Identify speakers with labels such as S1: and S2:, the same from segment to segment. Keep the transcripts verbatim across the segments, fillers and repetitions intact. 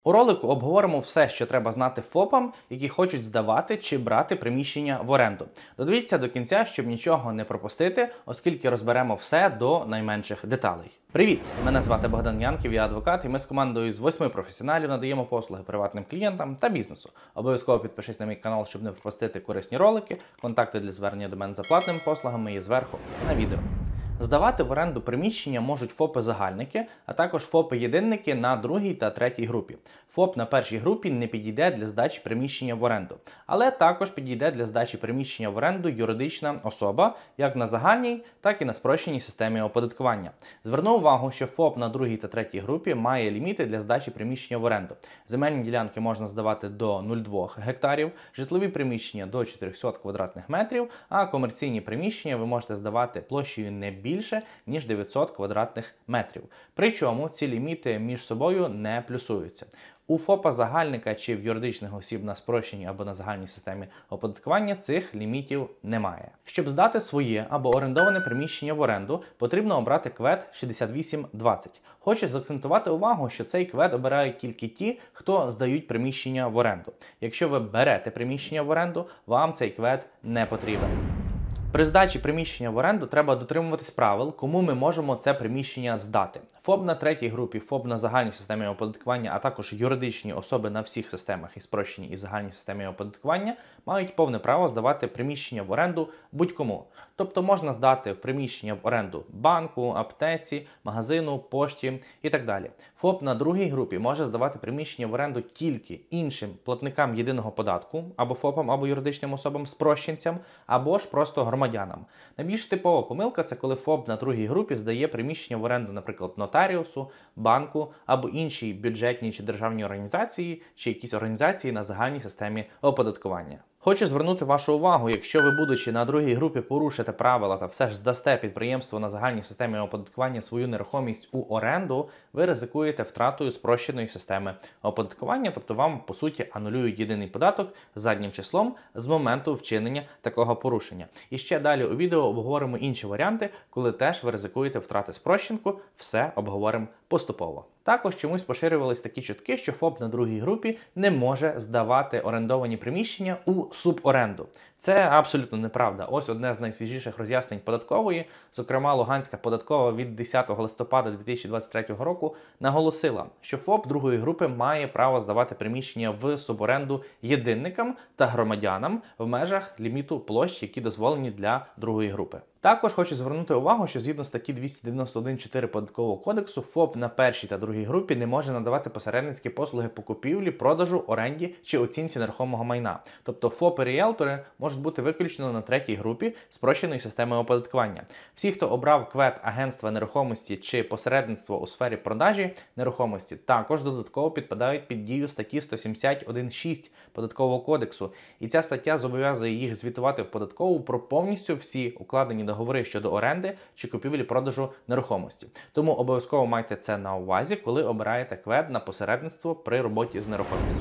S1: У ролику обговоримо все, що треба знати ФОПам, які хочуть здавати чи брати приміщення в оренду. Додивіться до кінця, щоб нічого не пропустити, оскільки розберемо все до найменших деталей. Привіт! Мене звати Богдан Янків, я адвокат, і ми з командою з восьми професіоналів надаємо послуги приватним клієнтам та бізнесу. Обов'язково підпишись на мій канал, щоб не пропустити корисні ролики. Контакти для звернення до мене за платними послугами є зверху на відео. Здавати в оренду приміщення можуть ФОПи-загальники, а також ФОПи-єдинники на другій та третій групі. ФОП на першій групі не підійде для здачі приміщення в оренду, але також підійде для здачі приміщення в оренду юридична особа, як на загальній, так і на спрощеній системі оподаткування. Зверну увагу, що ФОП на другій та третій групі має ліміти для здачі приміщення в оренду. Земельні ділянки можна здавати до нуль цілих двох гектарів, житлові приміщення до чотирьохсот квадратних метрів, а комерційні приміщення ви можете здавати площею не більше, ніж дев'ятсот квадратних метрів. Причому ці ліміти між собою не плюсуються. У ФОПа-загальника чи в юридичних осіб на спрощеній або на загальній системі оподаткування цих лімітів немає. Щоб здати своє або орендоване приміщення в оренду, потрібно обрати квед шістдесят вісім двадцять. Хочу заакцентувати увагу, що цей квед обирають тільки ті, хто здають приміщення в оренду. Якщо ви берете приміщення в оренду, вам цей квед не потрібен. При здачі приміщення в оренду треба дотримуватись правил, кому ми можемо це приміщення здати. ФОП на третій групі, ФОП на загальній системі оподаткування, а також юридичні особи на всіх системах і спрощеній і загальній системі оподаткування мають повне право здавати приміщення в оренду будь-кому. Тобто можна здати в приміщення в оренду банку, аптеці, магазину, пошті і так далі. ФОП на другій групі може здавати приміщення в оренду тільки іншим платникам єдиного податку, або ФОПам, або юридичним особам-спрощенцям, або ж просто громадянам. Найбільш типова помилка – це коли ФОП на другій групі здає приміщення в оренду, наприклад, нотаріусу, банку або іншій бюджетній чи державній організації, чи якісь організації на загальній системі оподаткування. Хочу звернути вашу увагу, якщо ви, будучи на другій групі, порушите правила та все ж здасте підприємство на загальній системі оподаткування свою нерухомість у оренду, ви ризикуєте втратою спрощеної системи оподаткування, тобто вам, по суті, анулюють єдиний податок заднім числом з моменту вчинення такого порушення. І ще далі у відео обговоримо інші варіанти, коли теж ви ризикуєте втрати спрощенку, все обговоримо поступово. Також чомусь поширювались такі чутки, що ФОП на другій групі не може здавати орендовані приміщення у суборенду. Це абсолютно неправда. Ось одне з найсвіжіших роз'яснень податкової, зокрема Луганська податкова від десятого листопада дві тисячі двадцять третього року наголосила, що ФОП другої групи має право здавати приміщення в суборенду єдинникам та громадянам в межах ліміту площ, які дозволені для другої групи. Також хочу звернути увагу, що згідно статті двісті дев'яносто один чотири Податкового кодексу ФОП на першій та другій групі не може надавати посередницькі послуги по купівлі, продажу, оренді чи оцінці нерухомого майна. Тобто ФОПи-ріелтори можуть бути виключно на третій групі спрощеної системи оподаткування. Всі, хто обрав квед агентства нерухомості чи посередництво у сфері продажі нерухомості, також додатково підпадають під дію статті сто сімдесят один шість Податкового кодексу. І ця стаття зобов'язує їх звітувати в податкову про повністю всі укладені договори щодо оренди чи купівлі-продажу нерухомості. Тому обов'язково майте це на увазі, коли обираєте квед на посередництво при роботі з нерухомістю.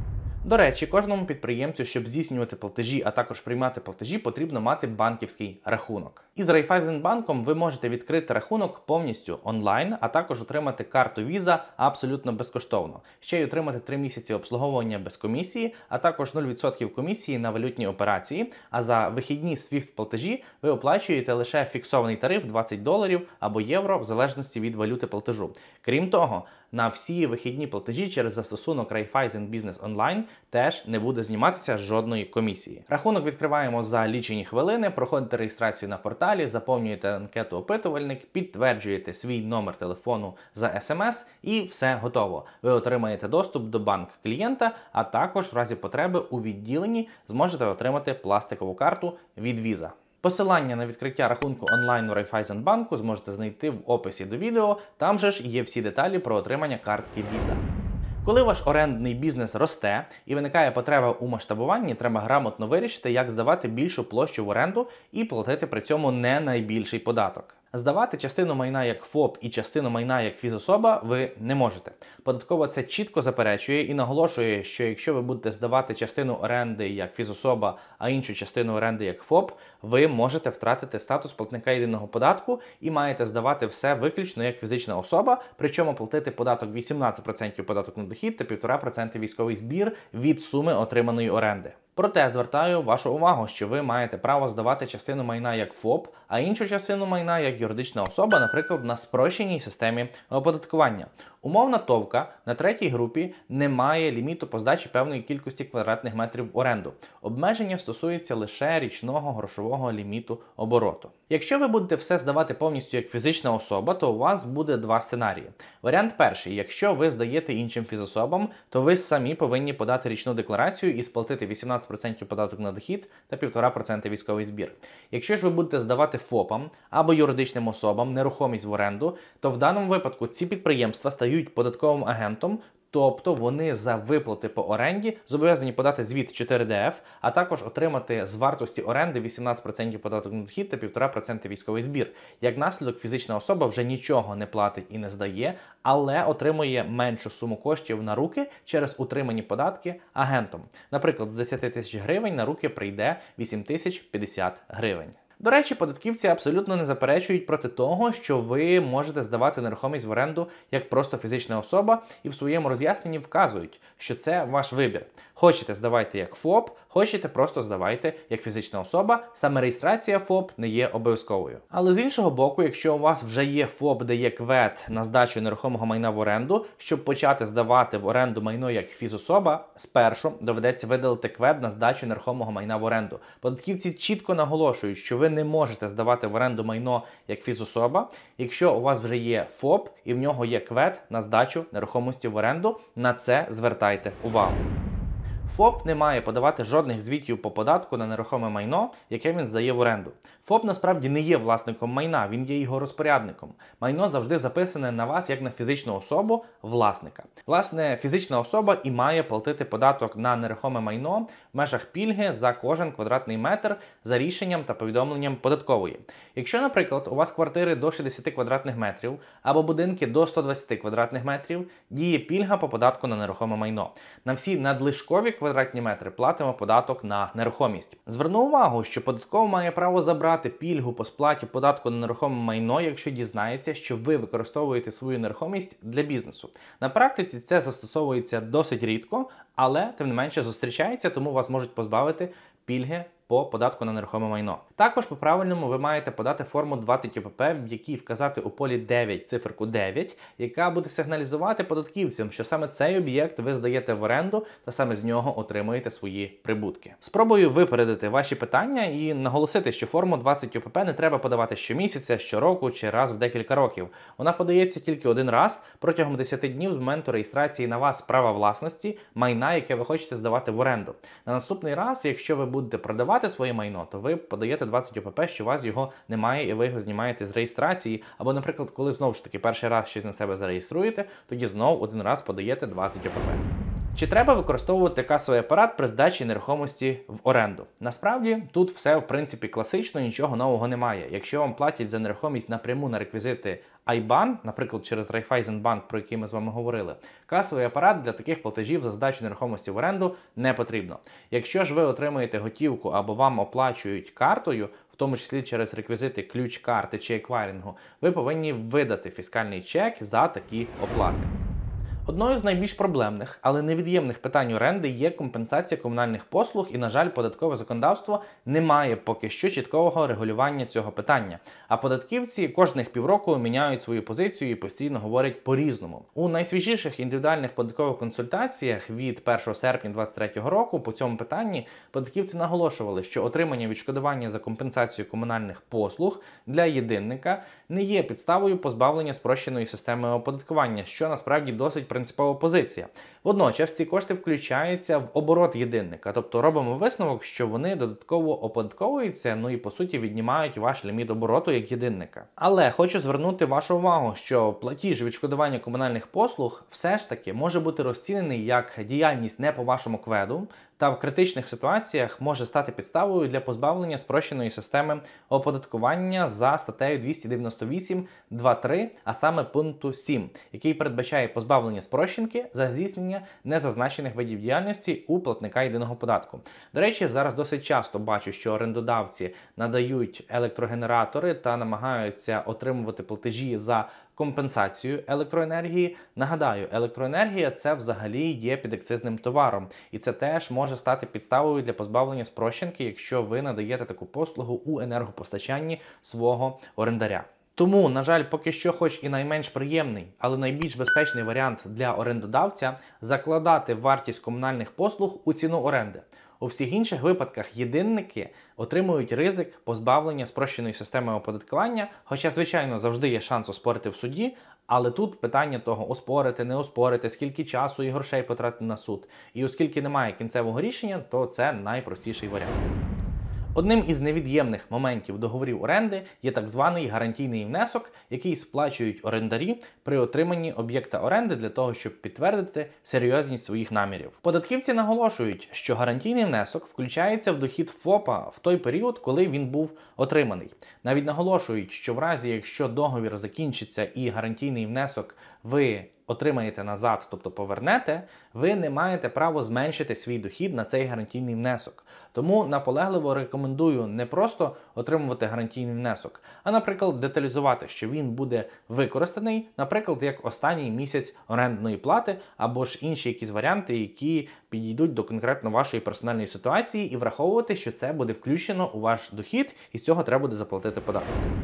S1: До речі, кожному підприємцю, щоб здійснювати платежі, а також приймати платежі, потрібно мати банківський рахунок. Із Райфайзенбанком ви можете відкрити рахунок повністю онлайн, а також отримати карту Visa абсолютно безкоштовно. Ще й отримати три місяці обслуговування без комісії, а також нуль відсотків комісії на валютні операції, а за вихідні свіфт-платежі ви оплачуєте лише фіксований тариф двадцять доларів або євро в залежності від валюти платежу. Крім того, на всі вихідні платежі через застосунок Raiffeisen Business Online теж не буде зніматися жодної комісії. Рахунок відкриваємо за лічені хвилини, проходите реєстрацію на порталі, заповнюєте анкету опитувальник, підтверджуєте свій номер телефону за смс і все готово. Ви отримаєте доступ до банк-клієнта, а також в разі потреби у відділенні зможете отримати пластикову карту від Visa. Посилання на відкриття рахунку онлайн у Райфайзенбанку зможете знайти в описі до відео, там же ж є всі деталі про отримання картки Visa. Коли ваш орендний бізнес росте і виникає потреба у масштабуванні, треба грамотно вирішити, як здавати більшу площу в оренду і платити при цьому не найбільший податок. Здавати частину майна як ФОП і частину майна як фізособа ви не можете. Податкова це чітко заперечує і наголошує, що якщо ви будете здавати частину оренди як фізособа, а іншу частину оренди як ФОП, ви можете втратити статус платника єдиного податку і маєте здавати все виключно як фізична особа, причому платити податок вісімнадцять відсотків податок на дохід та півтора відсотка військовий збір від суми отриманої оренди. Проте звертаю вашу увагу, що ви маєте право здавати частину майна як ФОП, а іншу частину майна як юридична особа, наприклад, на спрощеній системі оподаткування. Умовна товка на третій групі не має ліміту по здачі певної кількості квадратних метрів в оренду. Обмеження стосується лише річного грошового ліміту обороту. Якщо ви будете все здавати повністю як фізична особа, то у вас буде два сценарії. Варіант перший. Якщо ви здаєте іншим фізособам, то ви самі повинні подати річну декларацію і сплатити вісімнадцять відсотків податок на дохід та півтора відсотка військовий збір. Якщо ж ви будете здавати ФОПам або юридичним особам нерухомість в оренду, то в даному випадку ці підприємства стають податковим агентом, тобто вони за виплати по оренді зобов'язані подати звіт чотири де еф, а також отримати з вартості оренди вісімнадцять відсотків податок на дохід та півтора відсотка військовий збір. Як наслідок, фізична особа вже нічого не платить і не здає, але отримує меншу суму коштів на руки через утримані податки агентом. Наприклад, з десяти тисяч гривень на руки прийде вісім тисяч п'ятдесят гривень. До речі, податківці абсолютно не заперечують проти того, що ви можете здавати нерухомість в оренду як просто фізична особа, і в своєму роз'ясненні вказують, що це ваш вибір. Хочете, здавайте як ФОП, хочете, просто здавайте як фізична особа, саме реєстрація ФОП не є обов'язковою. Але з іншого боку, якщо у вас вже є ФОП, де є КВЕД на здачу нерухомого майна в оренду, щоб почати здавати в оренду майно як фізособа, спершу доведеться видалити КВЕД на здачу нерухомого майна в оренду. Податківці чітко наголошують, що ви не можете здавати в оренду майно як фізособа, якщо у вас вже є ФОП і в нього є КВЕД на здачу нерухомості в оренду. На це звертайте увагу. ФОП не має подавати жодних звітів по податку на нерухоме майно, яке він здає в оренду. ФОП насправді не є власником майна, він є його розпорядником. Майно завжди записане на вас як на фізичну особу власника. Власне, фізична особа і має платити податок на нерухоме майно в межах пільги за кожен квадратний метр за рішенням та повідомленням податкової. Якщо, наприклад, у вас квартири до шістдесят квадратних метрів або будинки до ста двадцяти квадратних метрів, діє пільга по податку на нерухоме майно. На всі надлишкові квадратні метри платимо податок на нерухомість. Зверну увагу, що податкова має право забрати пільгу по сплаті податку на нерухоме майно, якщо дізнається, що ви використовуєте свою нерухомість для бізнесу. На практиці це застосовується досить рідко, але тим не менше зустрічається, тому вас можуть позбавити пільги по податку на нерухоме майно. Також по-правильному ви маєте подати форму двадцять о пе пе, в якій вказати у полі дев'ять циферку дев'ять, яка буде сигналізувати податківцям, що саме цей об'єкт ви здаєте в оренду та саме з нього отримуєте свої прибутки. Спробую випередити ваші питання і наголосити, що форму двадцять о пе пе не треба подавати щомісяця, щороку чи раз в декілька років. Вона подається тільки один раз протягом десяти днів з моменту реєстрації на вас права власності майна, яке ви хочете здавати в оренду. На наступний раз, якщо ви будете продавати своє майно, то ви подаєте двадцять о пе пе, що у вас його немає і ви його знімаєте з реєстрації, або, наприклад, коли знову ж таки перший раз щось на себе зареєструєте, тоді знову один раз подаєте двадцять о пе пе. Чи треба використовувати касовий апарат при здачі нерухомості в оренду? Насправді, тут все, в принципі, класично, нічого нового немає. Якщо вам платять за нерухомість напряму на реквізити ай бан, наприклад, через Райфайзенбанк, про який ми з вами говорили, касовий апарат для таких платежів за здачу нерухомості в оренду не потрібно. Якщо ж ви отримуєте готівку або вам оплачують картою, в тому числі через реквізити ключ карти чи еквайрингу, ви повинні видати фіскальний чек за такі оплати. Одною з найбільш проблемних, але невід'ємних питань оренди є компенсація комунальних послуг і, на жаль, податкове законодавство не має поки що чіткого регулювання цього питання. А податківці кожних півроку міняють свою позицію і постійно говорять по-різному. У найсвіжіших індивідуальних податкових консультаціях від першого серпня двадцять третього року по цьому питанні податківці наголошували, що отримання відшкодування за компенсацію комунальних послуг для єдинника не є підставою позбавлення спрощеної системи оподаткування, що насправді досить принципово принципова позиція. Водночас ці кошти включаються в оборот єдинника, тобто робимо висновок, що вони додатково оподатковуються, ну і по суті віднімають ваш ліміт обороту як єдинника. Але хочу звернути вашу увагу, що платіж відшкодування комунальних послуг все ж таки може бути розцінений як діяльність не по вашому кведу, та в критичних ситуаціях може стати підставою для позбавлення спрощеної системи оподаткування за статтею двісті дев'яносто вісім два три, а саме пункту сім, який передбачає позбавлення спрощенки за здійснення незазначених видів діяльності у платника єдиного податку. До речі, зараз досить часто бачу, що орендодавці надають електрогенератори та намагаються отримувати платежі за компенсацію електроенергії. Нагадаю, електроенергія – це взагалі є підакцизним товаром, і це теж може стати підставою для позбавлення спрощенки, якщо ви надаєте таку послугу у енергопостачанні свого орендаря. Тому, на жаль, поки що, хоч і найменш приємний, але найбільш безпечний варіант для орендодавця – закладати вартість комунальних послуг у ціну оренди. У всіх інших випадках єдинники отримують ризик позбавлення спрощеної системи оподаткування, хоча, звичайно, завжди є шанс оспорити в суді, але тут питання того оспорити, не оспорити, скільки часу і грошей потратити на суд. І оскільки немає кінцевого рішення, то це найпростіший варіант. Одним із невід'ємних моментів договорів оренди є так званий гарантійний внесок, який сплачують орендарі при отриманні об'єкта оренди для того, щоб підтвердити серйозність своїх намірів. Податківці наголошують, що гарантійний внесок включається в дохід ФОПа в той період, коли він був отриманий. Навіть наголошують, що в разі, якщо договір закінчиться і гарантійний внесок ви отримаєте назад, тобто повернете, ви не маєте права зменшити свій дохід на цей гарантійний внесок. Тому наполегливо рекомендую не просто отримувати гарантійний внесок, а, наприклад, деталізувати, що він буде використаний, наприклад, як останній місяць орендної плати, або ж інші якісь варіанти, які підійдуть до конкретно вашої персональної ситуації, і враховувати, що це буде включено у ваш дохід, і з цього треба буде заплатити податок.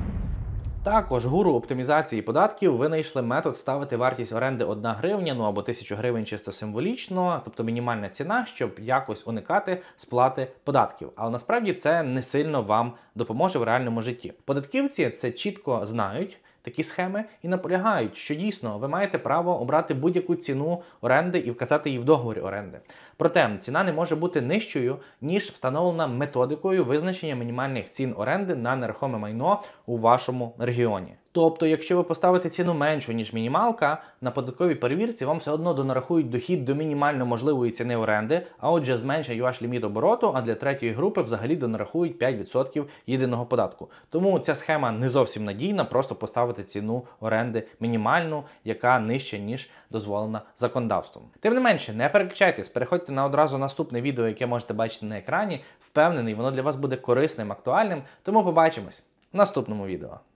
S1: Також гуру оптимізації податків винайшли метод ставити вартість оренди одна гривня, ну або тисячу гривень чисто символічно, тобто мінімальна ціна, щоб якось уникати сплати податків. Але насправді це не сильно вам допоможе в реальному житті. Податківці це чітко знають, такі схеми, і наполягають, що дійсно ви маєте право обрати будь-яку ціну оренди і вказати її в договорі оренди. Проте ціна не може бути нижчою, ніж встановлена методикою визначення мінімальних цін оренди на нерухоме майно у вашому регіоні. Тобто, якщо ви поставите ціну меншу, ніж мінімалка, на податковій перевірці вам все одно донарахують дохід до мінімально можливої ціни оренди, а отже зменшать ваш ліміт обороту, а для третьої групи взагалі донарахують п'ять відсотків єдиного податку. Тому ця схема не зовсім надійна, просто поставити ціну оренди мінімальну, яка нижча, ніж дозволена законодавством. Тим не менше, не переключайтесь, переходьте на одразу наступне відео, яке можете бачити на екрані. Впевнений, воно для вас буде корисним, актуальним, тому побачимось в наступному відео.